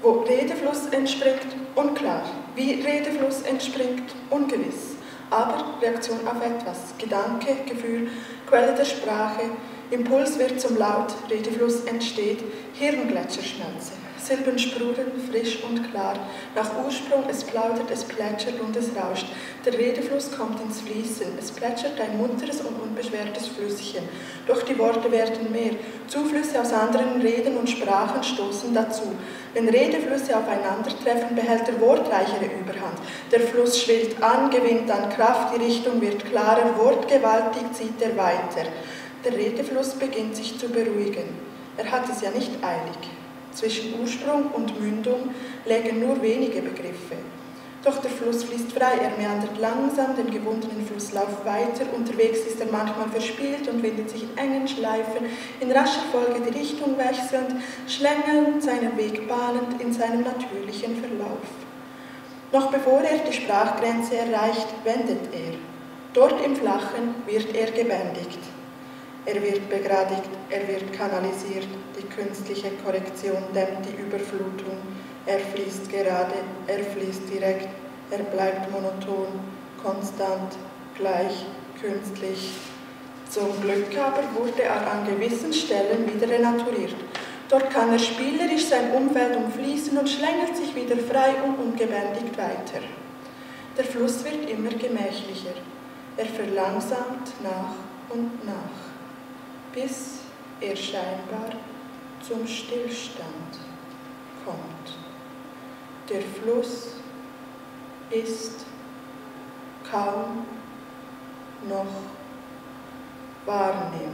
wo Redefluss entspringt, unklar. Wie Redefluss entspringt, ungewiss. Aber Reaktion auf etwas, Gedanke, Gefühl, Quelle der Sprache, Impuls wird zum Laut, Redefluss entsteht, Hirngletscher schmelzen. Silben sprudeln, frisch und klar. Nach Ursprung, es plaudert, es plätschert und es rauscht. Der Redefluss kommt ins Fließen. Es plätschert ein munteres und unbeschwertes Flüsschen. Doch die Worte werden mehr. Zuflüsse aus anderen Reden und Sprachen stoßen dazu. Wenn Redeflüsse aufeinandertreffen, behält der wortreichere Überhand. Der Fluss schwillt an, gewinnt an Kraft, die Richtung wird klarer, wortgewaltig zieht er weiter. Der Redefluss beginnt sich zu beruhigen. Er hat es ja nicht eilig. Zwischen Ursprung und Mündung lägen nur wenige Begriffe. Doch der Fluss fließt frei, er meandert langsam den gewundenen Flusslauf weiter. Unterwegs ist er manchmal verspielt und windet sich in engen Schleifen, in rascher Folge die Richtung wechselnd, schlängelnd, seinen Weg bahnend in seinem natürlichen Verlauf. Noch bevor er die Sprachgrenze erreicht, wendet er. Dort im Flachen wird er gebändigt. Er wird begradigt, er wird kanalisiert, die künstliche Korrektion dämmt die Überflutung. Er fließt gerade, er fließt direkt, er bleibt monoton, konstant, gleich, künstlich. Zum Glück aber wurde er an gewissen Stellen wieder renaturiert. Dort kann er spielerisch sein Umfeld umfließen und schlängelt sich wieder frei und ungebändigt weiter. Der Fluss wird immer gemächlicher. Er verlangsamt nach und nach, bis er scheinbar zum Stillstand kommt. Der Fluss ist kaum noch wahrnehmbar.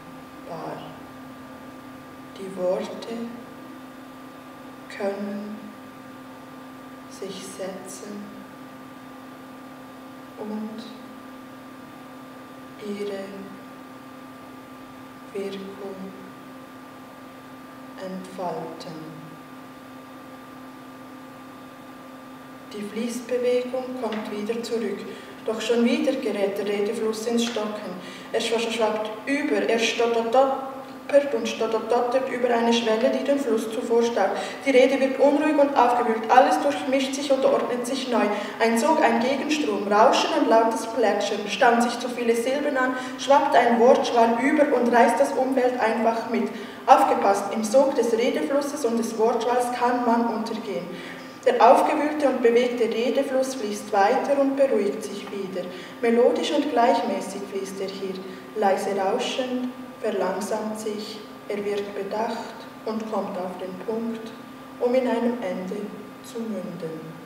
Die Worte können sich setzen und ihre Wirkung entfalten. Die Fließbewegung kommt wieder zurück, doch schon wieder gerät der Redefluss ins Stocken. Er schwappt über, er stottert und stottert über eine Schwelle, die den Fluss zuvor staut. Die Rede wird unruhig und aufgewühlt, alles durchmischt sich und ordnet sich neu. Ein Sog, ein Gegenstrom, Rauschen und lautes Plätschern, stauen sich zu viele Silben an, schwappt ein Wortschwall über und reißt das Umfeld einfach mit. Aufgepasst, im Sog des Redeflusses und des Wortschwalls kann man untergehen. Der aufgewühlte und bewegte Redefluss fließt weiter und beruhigt sich wieder. Melodisch und gleichmäßig fließt er hier, leise rauschend, verlangsamt sich, er wird bedacht und kommt auf den Punkt, um in einem Ende zu münden.